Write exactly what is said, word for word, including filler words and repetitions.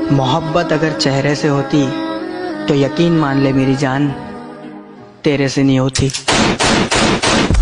मोहब्बत अगर चेहरे से होती तो यकीन मान ले मेरी जान, तेरे से नहीं होती।